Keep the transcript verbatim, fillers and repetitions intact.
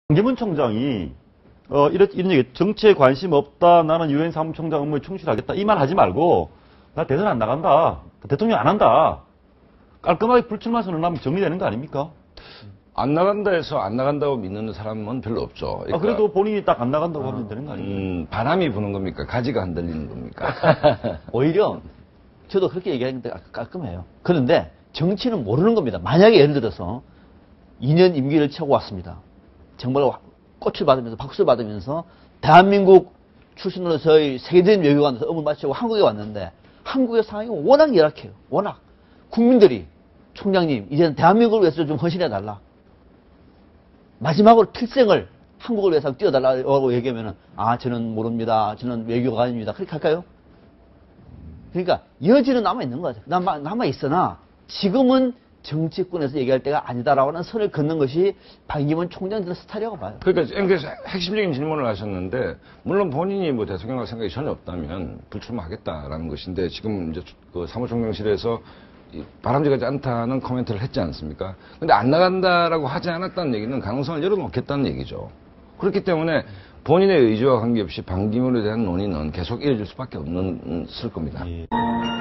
반기문 총장이 어 이런 이런 얘기, 정치에 관심 없다, 나는 유엔 사무총장 업무에 충실하겠다, 이 말 하지 말고 나 대선 안 나간다, 대통령 안 한다, 깔끔하게 불출마 선언하면 정리되는 거 아닙니까? 안 나간다 해서 안 나간다고 믿는 사람은 별로 없죠. 그러니까, 아, 그래도 본인이 딱 안 나간다고 아, 하면 되는 거 아닙니까? 음, 바람이 부는 겁니까? 가지가 흔들리는 겁니까? 오히려 저도 그렇게 얘기하는데 깔끔해요. 그런데 정치는 모르는 겁니다. 만약에 예를 들어서 이 년 임기를 채우고 왔습니다. 정말 꽃을 받으면서 박수를 받으면서 대한민국 출신으로 저희 세계적인 외교관에서 업무 마치고 한국에 왔는데 한국의 상황이 워낙 열악해요. 워낙. 국민들이 총장님 이제는 대한민국을 위해서 좀 헌신해달라. 마지막으로 필생을 한국을 위해서 뛰어달라고 얘기하면 아 저는 모릅니다. 저는 외교관입니다. 그렇게 할까요? 그러니까 여지는 남아있는 거죠. 남아, 남아있으나 지금은 정치권에서 얘기할 때가 아니다라고 하는 선을 걷는 것이 반기문 총장의 스타일이라고 봐요. 그러니까 엠케이에서 핵심적인 질문을 하셨는데, 물론 본인이 뭐 대통령할 생각이 전혀 없다면 불출마하겠다라는 것인데, 지금 이제 그 사무총장실에서 바람직하지 않다는 코멘트를 했지 않습니까? 근데 안 나간다라고 하지 않았다는 얘기는 가능성을 열어놓겠다는 얘기죠. 그렇기 때문에 본인의 의지와 관계없이 반기문에 대한 논의는 계속 이어질 수밖에 없는, 쓸 겁니다. 예.